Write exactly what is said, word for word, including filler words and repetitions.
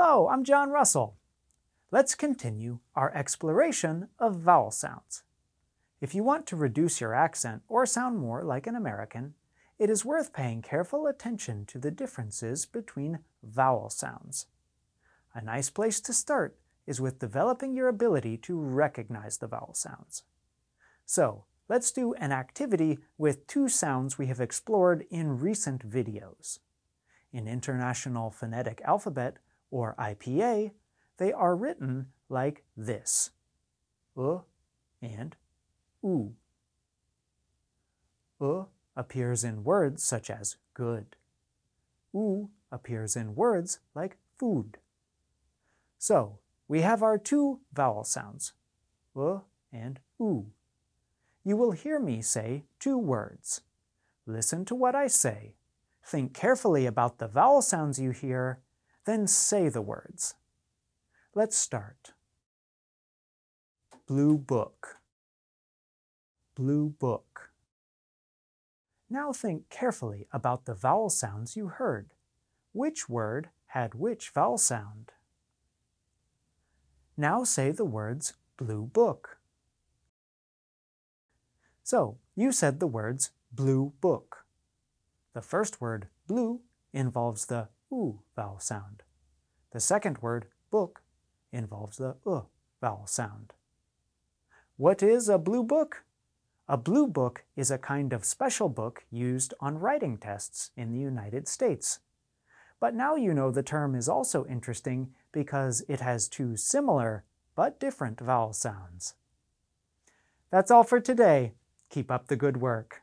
Hello, I'm John Russell. Let's continue our exploration of vowel sounds. If you want to reduce your accent or sound more like an American, it is worth paying careful attention to the differences between vowel sounds. A nice place to start is with developing your ability to recognize the vowel sounds. So, let's do an activity with two sounds we have explored in recent videos. In International Phonetic Alphabet, or I P A, they are written like this: uh and oo. Uh appears in words such as good. Oo appears in words like food. So, we have our two vowel sounds, uh and oo. You will hear me say two words. Listen to what I say. Think carefully about the vowel sounds you hear, then say the words. Let's start. Blue book. Blue book. Now think carefully about the vowel sounds you heard. Which word had which vowel sound? Now say the words blue book. So, you said the words blue book. The first word, blue, involves the oo vowel sound. The second word, book, involves the uh vowel sound. What is a blue book? A blue book is a kind of special book used on writing tests in the United States. But now you know the term is also interesting because it has two similar but different vowel sounds. That's all for today. Keep up the good work.